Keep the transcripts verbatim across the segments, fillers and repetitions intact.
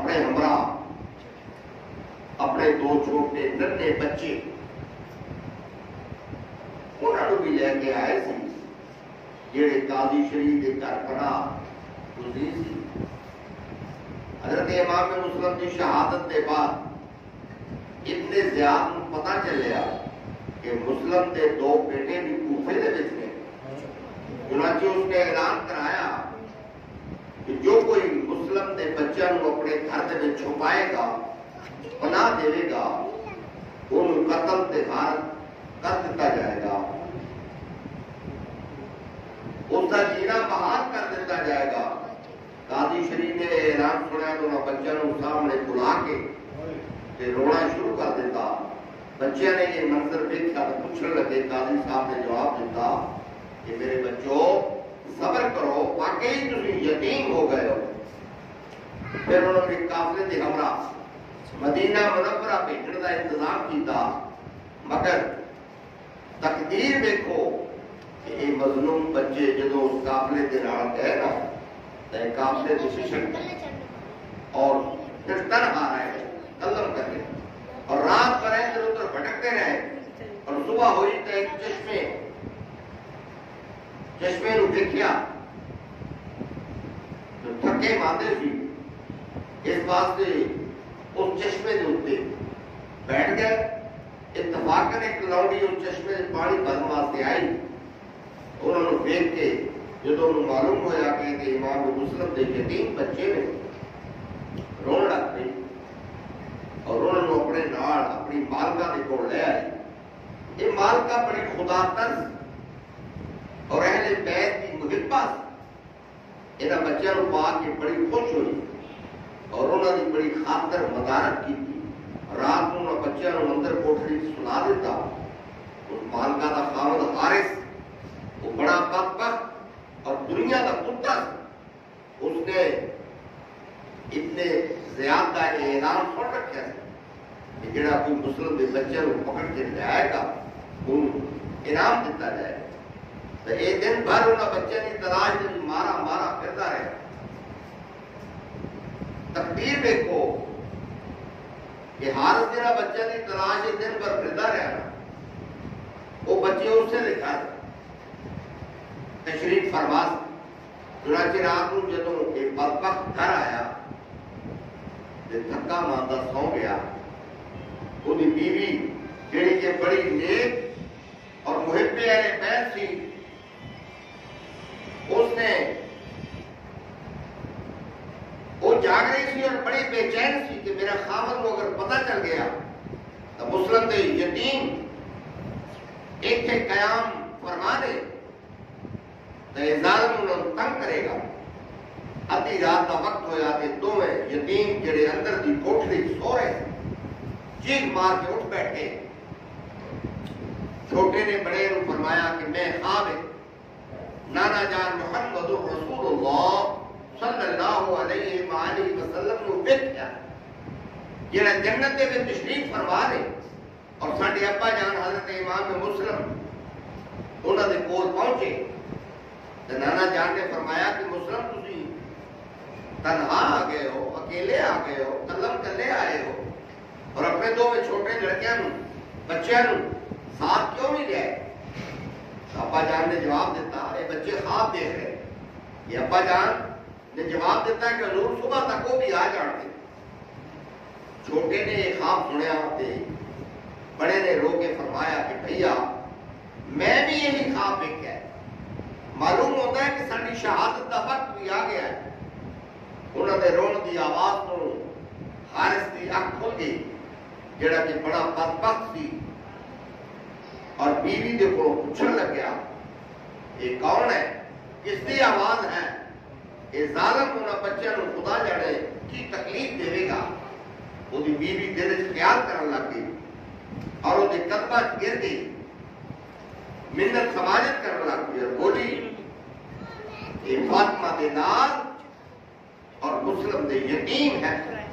اپنے ہمراہ اپنے دو چھوٹے ننھے بچے انہوں بھی لے کے آئے سی جڑے قاضی شریف کے گھر پناہ گزری سی۔ حضرت امام مسلم کی شہادت کے بعد ابن زیاد کو پتہ چلیا کہ مسلم کے دو بیٹے بھی کوفے دے وچ نے، چنانچہ اس نے اعلان کرایا کہ جو کوئی مسلم کے بچوں کو اپنے گھر دے وچ چھپائے گا، پناہ دے گا، انہوں قتل تے غارت کر دیتا جائے گا، اس کا جینا بحال کر دیتا جائے گا۔ قاضی شریف نے اعلان سنیا تو انہوں بچوں کو سامنے بلا کے تے رونا شروع کر دیتا۔ بچے نے یہ منظر دیکھا تو پوچھنے لگے، قاضی صاحب نے جواب دیتا کہ میرے بچوں صبر کرو، واقعی تم یتیم ہو گئے ہو۔ پھر انہوں نے قافلے کے ہمراہ مدینہ منورہ بھیجنے کا انتظام کیتا، مگر تقدیر دیکھو کہ یہ مظلوم بچے جدو اس قافلے کے نال گئے نا تو قافلے کو ششن اور پھر تنہا رہے قلم کر کے اور رات پر ادھر ادھر بھٹکتے رہے، اور صبح ہوئی تو ایک چشمے چشمے نو دیکھیا تو تھکے ماندے سی، اس واسطے اس چشمے کے اتنے بیٹھ گئے۔ اتفاقاً ایک لوڈی اس چشمے سے پانی بھرنے واسطے آئی، انہوں نے دیکھ کے جب انہوں معلوم ہوا کہ امام مسلم کے یتیم بچے نے، رون لگ پئی اور انہوں نے اپنے نال اپنی مالکہ کے کول لے آئی۔ یہ مالکہ بڑی خدا ترس اور اہل بیت کی محبہ انہاں بچوں کو پا کے بڑی خوش ہوئی اور انہوں نے بڑی خاطر مدارت کی تھی۔ رات کو انہوں بچوں کو اندر کوٹھری سلا دیتا۔ اس مالکہ کا خاوند حارث وہ بڑا بدبخت اور دنیا کا کتا، اس نے اتنے زیادہ اعلان سن رکھا ہے کہ جڑا کوئی مسلم کے بچے کو پکڑ کے لے آئے گا انہوں انعام دیتا جائے گا۔ تو یہ دن بھر انہوں بچے کی تلاش میں مارا مارا پھرتا رہے۔ تقدیر دیکھو کہ حارث جڑا بچے کی تلاش دن بھر پھرتا رہا، وہ بچے اس سے لکھا تشریف فرماس۔ چنانچہ رات کو جدوں ایک بدبخت گھر آیا تھکا ماندہ سو گیا، وہی بیوی جڑی کہ بڑی نیک اور محب اہل بیت سی، اس نے وہ جاگ رہی سی اور بڑی بے چین سی کہ میرا خاوند کو اگر پتہ چل گیا تو مسلم دے یتیم ایک تھے قیام فرما دے تو یہ ظالم انہوں تنگ کرے گا۔ ادھی رات کا وقت ہویا کہ دونوں یتیم جڑے اندر دی کوٹھری سو رہے چیخ مار کے اٹھ بیٹھے۔ چھوٹے نے بڑے نو فرمایا کہ میں خواب نانا جان محمد رسول اللہ صلی اللہ علیہ وآلہ وسلم نو دیکھیا جڑا جنت دے وچ تشریف فرما رہے، اور ساڈے ابا جان حضرت امام مسلم انہاں دے کول پہنچے تو نانا جان نے فرمایا کہ مسلم تسی تنہا آ گئے ہو، اکیلے آ گئے ہو، قلم کلے آئے ہو، اور اپنے دو میں چھوٹے لڑکیاں نو بچیاں نو ساتھ کیوں نہیں لے؟ ابا جان نے جواب دیتا یہ بچے خواب دیکھ رہے۔ یہ ابا جان نے جواب دیتا کہ حضور صبح تک وہ بھی آ جانتے۔ چھوٹے نے یہ خواب سنیا تے بڑے نے رو کے فرمایا کہ بھیا میں بھی یہی خواب دیکھا ہے، معلوم ہوتا ہے کہ ساری شہادت کا وقت بھی آ گیا ہے۔ انہوں نے رون کی آواز تو حارث کی اکھ کھل گئی جڑا کہ بڑا بدبخت سی، اور بیوی دے کو پوچھنے لگیا یہ کون ہے، کس کی آواز ہے، یہ ظالم انہاں بچوں کو خدا جانے کی تکلیف دے گا۔ وہ بیوی دل وچ خیال کرن لگ گئی اور وہ قدماں گر گئی، منت سماجت کرن لگ گئی اور بولی یہ فاطمہ دے نال اور مسلم دے یتیم ہے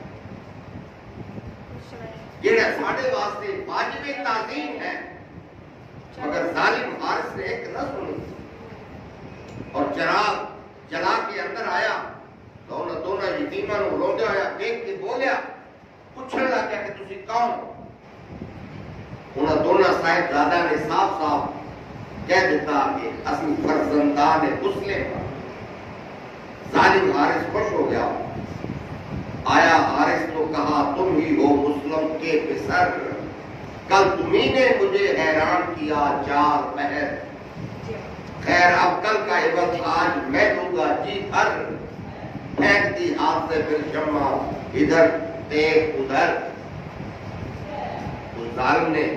جڑا ساڈے واسطے واجب تعظیم ہے، مگر ظالم حارث نے ایک نہ سنی اور چراغ جلا کے اندر آیا تو انہوں دونوں یتیماں نوں روندے ہویا دیکھ کے بول بولیا پوچھنے لگ گیا کہ تسی کون ہو؟ انہاں دونوں صاحبزادہ نے صاف صاف کہہ دیتا کہ اصل فرزندان مسلم. ظالم حارث خوش ہو گیا. آیا حارث تو کہا تم ہی ہو مسلم کے پسر، کل تمہیں نے مجھے حیران کیا چار پہر. خیر اب کل کا عوض آج میں دوں گا جی ہر. پھینک دی ہاتھ سے پھر شمع ادھر دیکھ ادھر. اس ظالم نے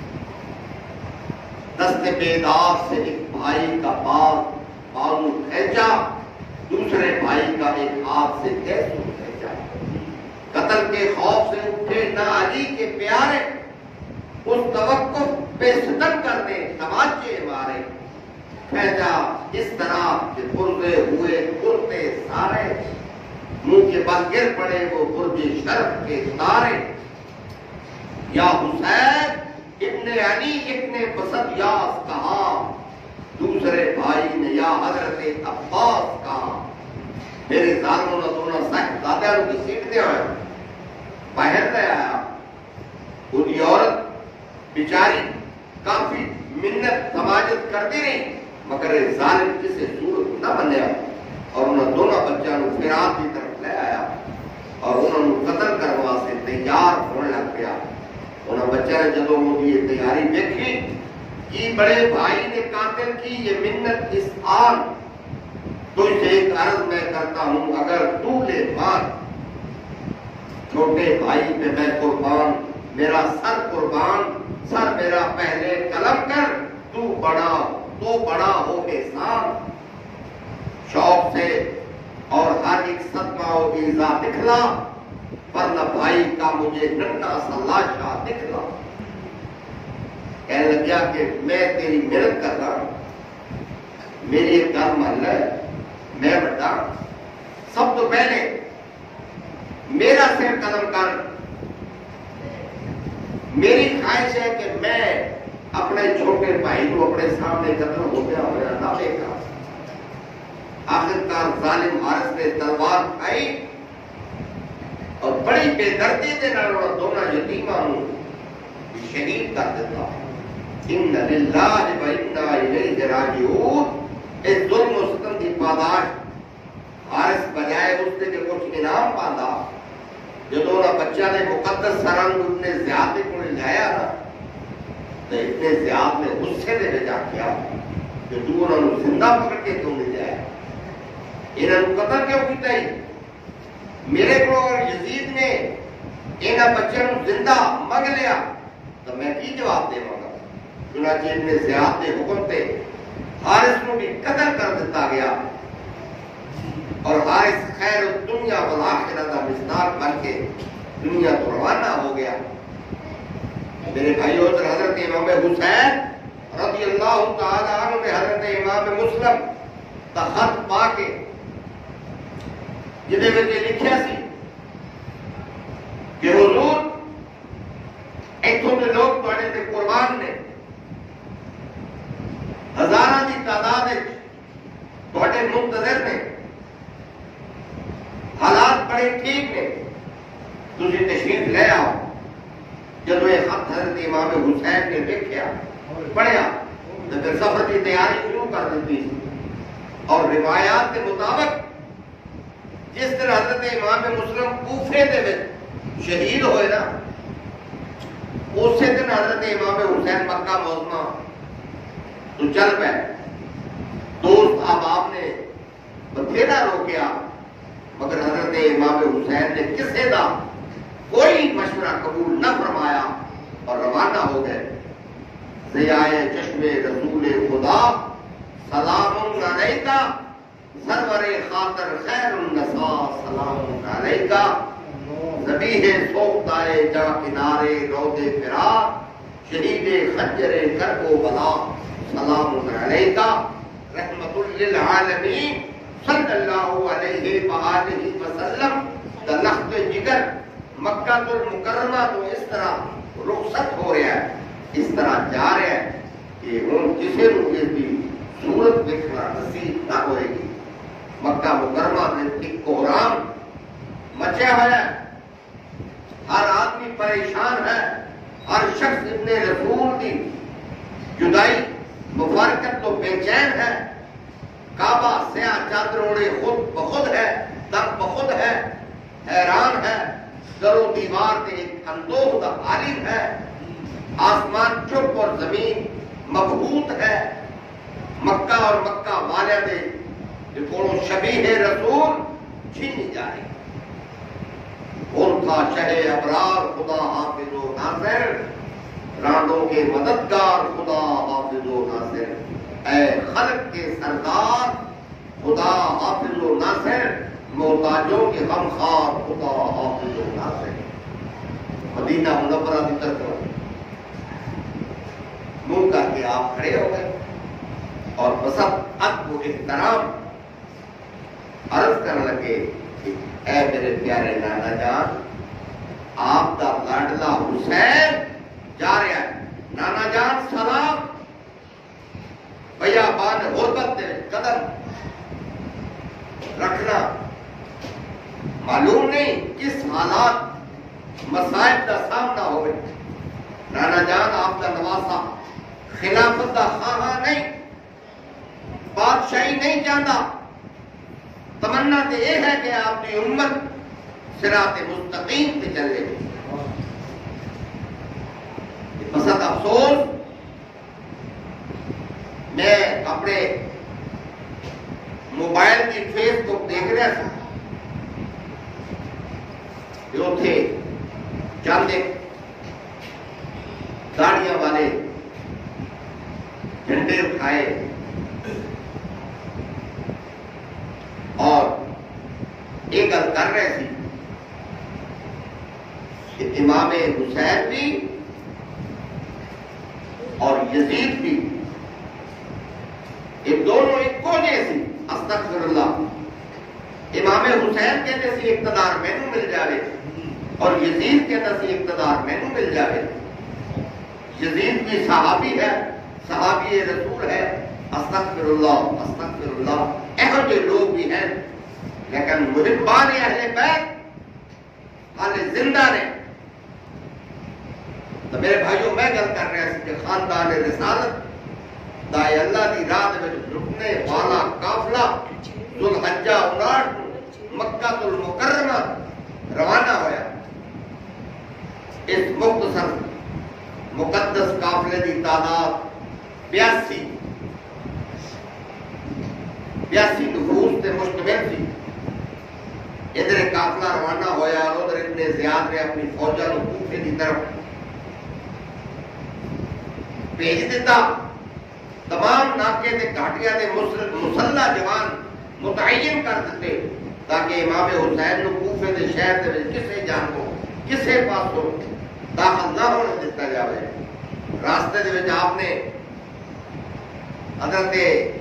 دست بیدار سے ایک بھائی کا پاس بازو کھینچا، دوسرے بھائی کا ایک ہاتھ سے کیسو کھینچا. قتل کے خوف سے اٹھے نہ علی کے پیارے، اس توقف پہ ستم کرنے تماچے مارے. کھینچا اس طرح کہ پرزے ہوئے کرتے سارے، منہ کے بل گر پڑے وہ برج شرف کے تارے. یا حسین ابن علی ابن بسد یاس کہا، دوسرے بھائی نے یا حضرت عباس کہا. میرے ظالموں نے دونوں صاحب دادیاں کی سیٹ دے ہوئے باہر دے آیا. پوری عورت بیچاری کافی منت سماجت کرتی رہی مگر ظالم کسی صورت نہ بنیا، اور انہوں دونوں بچوں کو فراق کی طرف لے آیا اور انہوں نے قتل کروا سے تیار ہونے لگ گیا. انہوں بچہ نے جدو وہ یہ تیاری دیکھی کہ بڑے بھائی نے قاتل کی یہ منت اس آن، تو اسے ایک عرض میں کرتا ہوں اگر تو لے مان، چھوٹے بھائی پہ میں قربان، میرا سر قربان، سر میرا پہلے قلم کر، تو بڑا تو بڑا ہو احسان. شوق سے اور ہر ایک صدمہ و ایزا دکھلا، ورنہ بھائی کا مجھے ننھا سا لاشا دکھلا. کہنے لگیا کہ میں تیری محنت کر رہا ہوں، میری ایک گل مان لے، میں بڑا سب تو پہلے میرا سر قدم کر. میری خواہش ہے کہ میں اپنے چھوٹے بھائی کو اپنے سامنے قتل ہو گیا ہوا نہ دیکھا. آخرکار ظالم حارث نے تلوار اٹھائی اور بڑی بے دردی دے نال دونوں یتیماں نوں شہید کر دیتا. ان للہ و انا الیہ راجعون. اس ظلم و ستم کی پاداش حارث بجائے اس نے جو کچھ انعام پاندا، جب انہوں بچہ نے مقدس سرنگ ابن زیاد کو لایا نا تو ابن زیاد نے غصے دے بجا کیا کہ تو انہوں نے زندہ پکڑ کے کیوں نہیں جایا، انہوں نے قتل کیوں کیتا ہی. میرے کو اگر یزید نے انہوں بچوں نے زندہ مگ لیا تو میں کی جواب دے گا. چنانچہ ابن زیاد نے حکم پہ حارث کو بھی قتل کر دیتا گیا اور حارث خیر الدنیا والآخرہ کا مصداق بن کے دنیا تو روانہ ہو گیا. میرے بھائیو حضرت امام حسین رضی اللہ تعالی عنہ نے حضرت امام مسلم کا خط پا کے جدے وچ لکھیا سی کہ حضور ایتھوں دے لوگ تواڈے تے قربان نے، ہزاراں دی تعداد وچ تواڈے منتظر نے، حالات بڑے ٹھیک نے، تسی تشریف لے آؤ. جب یہ خط حضرت امام حسین نے دیکھا پڑھیا تو پھر سفر کی تیاری شروع کر دیتی. اور روایات کے مطابق جس طرح حضرت امام مسلم کوفے دے وچ شہید ہوئے نا، اسی دن حضرت امام حسین مکہ معظمہ تو چل پے. دوست احباب نے بتھیرا روکیا مگر حضرت امام حسین نے کسی دا کوئی مشورہ قبول نہ فرمایا اور روانہ ہو گئے. ضیائے چشم رسول خدا سلام علیکہ، سرور خاطر خیر النساء سلام علیکہ، ذبیح سوختہ جا کنارے روض فراق، شہید خنجر کربلا سلام علیکہ، رحمت للعالمین صلی اللہ علیہ وآلہ وسلم. لخت جگر مکہ المکرمہ تو اس طرح رخصت ہو رہا ہے، اس طرح جا رہا ہے کہ ہوں کسی روکے کی صورت دیکھنا نصیب نہ ہوئے گی. مکہ مکرمہ میں ایک کوہرام مچیا ہوا ہے، ہر آدمی پریشان ہے، ہر شخص ابن رسول کی جدائی مفارقت تو بے چین ہے، کعبہ سیاہ چادر اوڑے خود بخود ہے، دم بخود ہے، حیران ہے، در و دیوار کے ایک اندوہ دا عالم ہے، آسمان چپ اور زمین مبہوت ہے، مکہ اور مکہ والے دے جو کونو شبیہ رسول چھینی جائے، ان کا شہ ابرار خدا حافظ و ناصر، رانڈوں کے مددگار خدا حافظ و ناصر، اے خلق کے سردار خدا حافظ و ناصر، محتاجوں کے غمخوار خدا حافظ و ناصر۔ مدینہ منورہ کی طرف منہ کر کے آپ کھڑے ہو گئے اور بسط ادب و احترام عرض کرنے لگے، اے میرے پیارے نانا جان، آپ دا لاڈلا حسین جا رہا ہے، نانا جان سلام، بھیا بان غربت دے قدم رکھنا، معلوم نہیں کس حالات مسائل کا سامنا ہوئے، نانا جان آپ کا نواسا خلافت دا خواہاں نہیں، بادشاہی نہیں چاہتا، تمنا تو یہ ہے کہ آپ کی امت صراط مستقیم پہ چلے۔ بسط افسوس میں اپنے موبائل کی فیس بک دیکھ رہا تھا، جو تھے چند گاڑیاں والے جھنڈے اٹھائے اور ایک گل کر رہے تھے کہ امام حسین بھی اور یزید بھی یہ دونوں ایک کو جیسی، استغفر اللہ، امام حسین کہتے سی اقتدار مینوں مل جاوے اور یزید کہتا سی اقتدار مینوں مل جاوے، یزید بھی صحابی ہے، صحابی رسول ہے، استغفر اللہ استغفر اللہ، ایہو جو لوگ بھی ہیں، لیکن محبان اہل بیت حالے زندہ نے۔ تو میرے بھائیوں میں گل کر رہا کہ خاندان رسالت دائے اللہ دی راہ میں رکنے والا قافلہ ذوالحجہ اناٹھ مکہ المکرمہ روانہ ہویا، اس مختصر مقدس قافلے دی تعداد بیاسی بیاسی نفوس سے مشتمل تھی۔ ادھر قافلہ روانہ ہویا اور ادھر ابن زیاد نے اپنی فوجوں کو کوفے کی طرف بھیج دیتا، تمام ناکے تے گھاٹیاں تے مسلح جوان متعین کر دیتے تاکہ امام حسین نو کوفے دے شہر دے کسے جان کو کسے پاسوں داخل نہ ہونے دیتا جاوے۔ راستے دے وچ آپ نے حضرت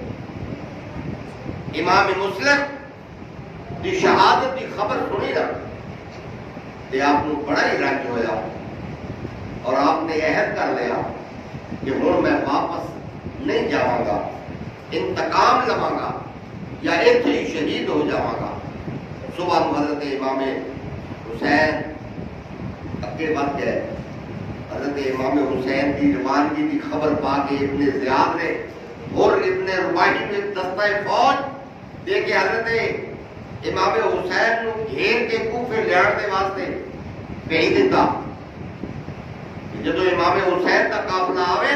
امام مسلم دی شہادت دی خبر سنی نا تے آپ کو بڑا ہی رنج ہویا اور آپ نے عہد کر لیا کہ ہوں میں واپس نہیں جاواں گا، انتقام لواں گا یا ایتھے ہی شہید ہو جاواں گا۔ صبح حضرت امام حسین اگے بڑھ گئے، حضرت امام حسین کی روانگی کی خبر پا کے ابن زیاد نے اور ابن رباعی نے دستہ فوج دے کے حضرت امام حسین نو گھیر کے کوفے لیان دے واسطے بھیج دیتا۔ جدو امام حسین کا قافلہ آوے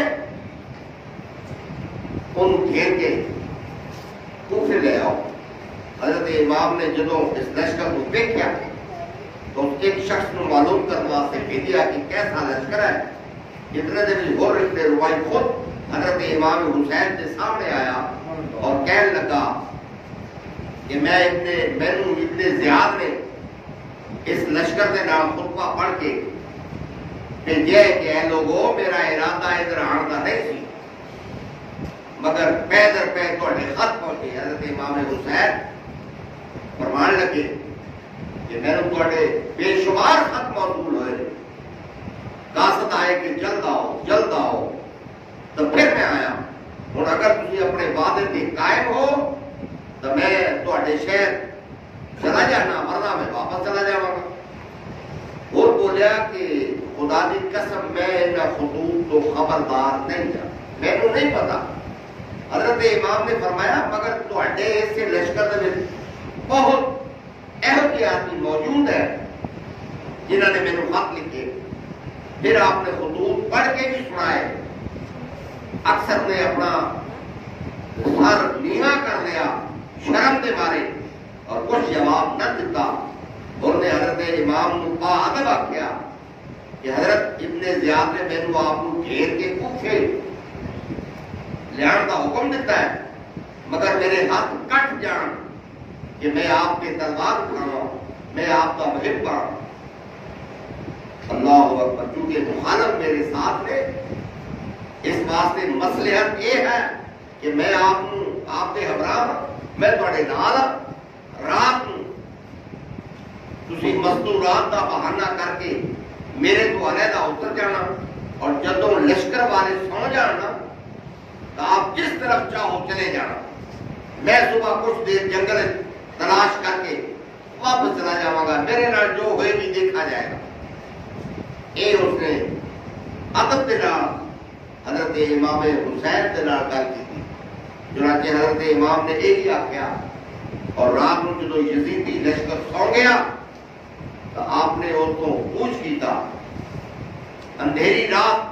ان گھیر کے کوفے لے آؤ۔ حضرت امام نے جدو اس لشکر کو دیکھا تو ایک شخص کو معلوم کرنے واسطے بھیجا کہ کیسا لشکر ہے۔ اتنے دن غور ابن رباعی خود حضرت امام حسین کے سامنے آیا اور کہنے لگا کہ میں ابن مینوں ابن زیاد نے اس لشکر کے نام خطبہ پڑھ کے بھیجے کہ اے لوگو میرا ارادہ ادھر آن کا نہیں سی، مگر پے در پے تھوڑے خط پہنچے۔ حضرت امام حسین فرمان لگے کہ میں نے تھوڑے بے شمار خط موصول ہوئے، قاصد آئے کہ جلد آؤ جلد آؤ، تو پھر میں آیا۔ اور اگر تسی اپنے وعدے پہ قائم ہو تو میں تھوڑے شہر چلا جانا، ورنہ میں واپس چلا جاواں گا۔ اور وہ بولیا کہ خدا دی قسم میں انہاں خطوط تو خبردار نہیں ہاں، مینوں نہیں پتا۔ حضرت امام نے فرمایا مگر تواڈے اسے لشکر دے وچ بہت ایہو جہے آدمی موجود ہے جنہوں نے مینوں خط لکھے۔ پھر آپ نے خطوط پڑھ کے بھی سنائے۔ اکثر نے اپنا سر نیواں کر لیا شرم دے مارے اور کچھ جواب نہ دیتا۔ اور نے حضرت امام نو با ادب آکھیا کہ حضرت ابن زیاد نے مینوں آپ کو گھیر کے پوچھے لیان کا حکم دیتا ہے، مگر میرے ہاتھ کٹ جان کہ میں آپ کے دربار اٹھاؤں، میں آپ کا محب ہوں۔ اللہ اکبر، کیونکہ مخالف میرے ساتھ ہے، اس واسطے مصلحت یہ ہے کہ میں آپ آپ کے ہمراہ میں تھوڑے نال رات نو تسی مستورات کا بہانہ کر کے میرے تو علیحدہ اتر جانا، اور جدوں لشکر والے سو جانا تو آپ جس طرف چاہو چلے جانا، میں صبح کچھ دیر جنگل تلاش کر کے واپس چلا جاؤں گا، میرے نال جو ہوئے بھی دیکھا جائے گا۔ اے اس نے ادب دے نال حضرت امام حسین دے نال گل کی، چنانچہ حضرت امام نے یہی آخیا۔ اور رات کو جدو یزیدی لشکر سو گیا تو آپ نے اس کو پوچھ کیتا، اندھیری رات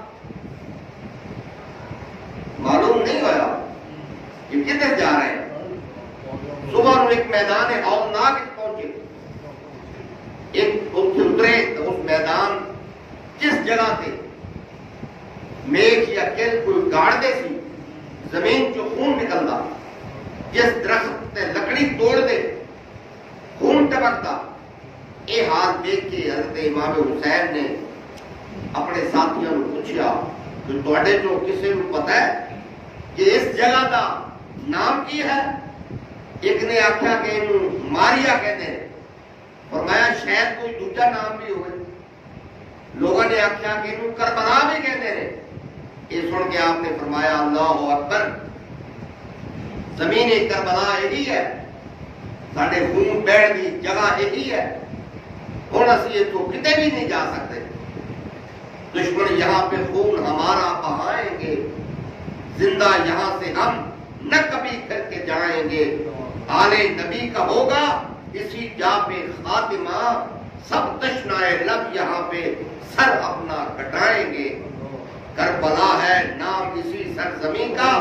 معلوم نہیں ہوا کہ کدھر جا رہے ہیں۔ صبح ایک میدان ہولناک پہنچے، ایک اترے تو اس میدان جس جگہ تے میغ یا کل کوئی گاڑ دے سی، زمین چو خون نکلتا، جس درخت تے لکڑی توڑ دے خون ٹپکتا، یہ حال دیکھ کے حضرت امام حسین نے اپنے ساتھیوں نے پوچھا کہ تواڈے جو کسی کو پتہ ہے کہ اس جگہ دا نام کی ہے؟ ایک نے آخیا کہ انہوں ماریا کہتے ہیں، فرمایا شاید کوئی دوسرا نام بھی ہوئے۔ لوگوں نے آخیا کہ انہوں کربلا بھی کہتے ہیں۔ یہ سن کے آپ نے فرمایا اللہ اکبر، زمین کربلا یہی ہے، ساڈے خون بیٹھ دی جگہ یہی ہے، ہوں اسی یہ تو کتے بھی نہیں جا سکتے۔ دشمن یہاں پہ خون ہمارا بہائیں گے، زندہ یہاں سے ہم نہ کبھی پھر کے جائیں گے، آل نبی کا ہوگا اسی جا پہ خاتمہ، سب تشنائے لب یہاں پہ سر اپنا کٹائیں گے۔ کربلا ہے نام اسی سرزمین کا،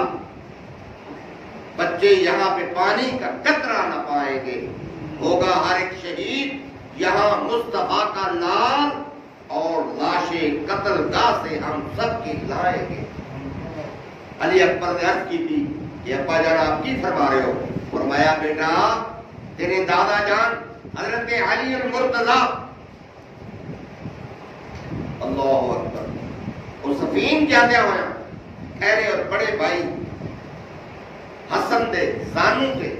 بچے یہاں پہ پانی کا قطرہ نہ پائیں گے، ہوگا ہر ایک شہید یہاں مصطفیٰ کا لال، اور لاشیں قتل گاہ سے ہم سب کی لائیں گے۔ علی اکبر نے عرض کی تھی کہ ابا جان آپ کی فرما رہے ہو؟ فرمایا بیٹا تیرے دادا جان حضرت علی المرتضیٰ، اللہ اکبر، وہ سفین جاتے ہوئے ٹھہرے اور بڑے بھائی حسن دے زانو تے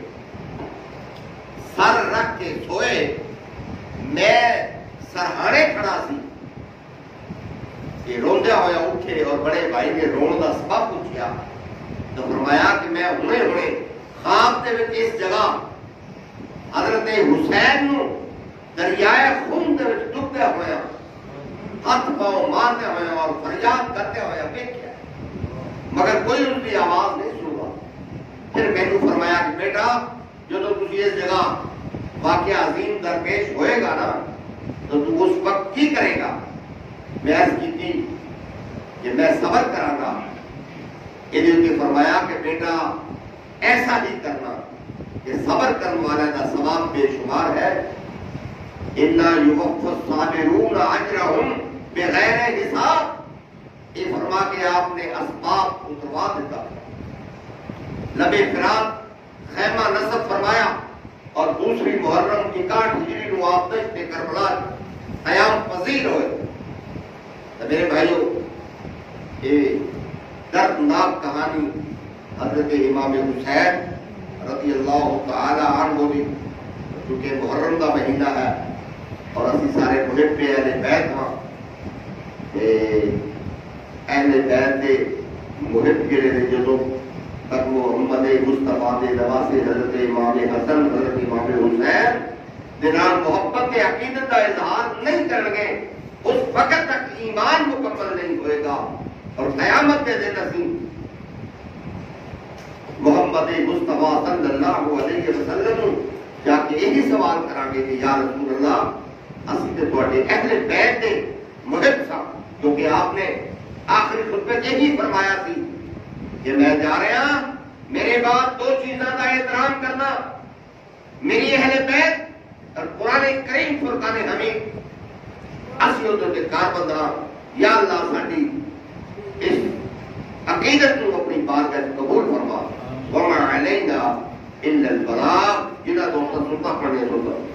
سر رکھ کے سوئے، میں سرہانے کھڑا سی، یہ روندے ہوئے اٹھے اور بڑے بھائی نے رون کا سبب پوچھا تو فرمایا کہ میں ہونے ہونے خواب دے وچ اس جگہ حضرت حسین نو دریائے خون دے وچ ڈبدے ہوئے ہاتھ پاؤں مارتے ہوئے اور فریاد کرتے ہوئے دیکھا، مگر کوئی ان کی آواز نہیں سنا۔ پھر میں نے فرمایا کہ بیٹا جب تجھے اس جگہ واقعہ عظیم درپیش ہوئے گا نا تو تو اس وقت کی کرے گا؟ میں عرض کی تھی کہ میں صبر کراں گا۔ یہ فرمایا کہ بیٹا ایسا ہی کرنا کہ صبر کرنے والا کا ثواب بے شمار ہے، اِنَّا يُوَفَّى الصَّابِرُونَ أَجْرَهُمْ بِغَيْرِ حساب۔ یہ فرما کے آپ نے اسباب اتروا دیتا، لب فرات خیمہ نصب فرمایا، اور دوسری محرم اکاٹھ ہجری نو آپ دشت کربلا قیام پذیر ہوئے۔ تو میرے بھائیوں، یہ دردناک کہانی حضرت امام حسین رضی اللہ تعالی عنہ بھی، چونکہ محرم کا مہینہ ہے اور اسی سارے محب پہ اہل بیت ہاں، اہل بیت دے محب جڑے نے جدوں تک محمد مصطفیٰ دے نواسے حضرت امام حسن حضرت امام حسین دے نال محبت کے عقیدت کا اظہار نہیں کرن گے اس وقت تک ایمان مکمل نہیں ہوئے گا اور قیامت کے دن اسی محمد مصطفیٰ صلی اللہ علیہ وسلم جا کے یہی سوال کریں گے کہ یا رسول اللہ اسی تے تواڈے اہل بیت دے محب سا، کیونکہ آپ نے آخری خطبے میں یہی فرمایا سی کہ میں جا رہا میرے بعد دو چیزوں کا احترام کرنا، میری اہل بیت اور قرآن کریم فرقان حمید، اسی ادھر کار بندہ یا اللہ ساڈی اس عقیدت کو اپنی بارگاہ میں قبول فرما، وما علینا الا البلاغ، جنہاں دوستوں سنتا پڑھنے سنتا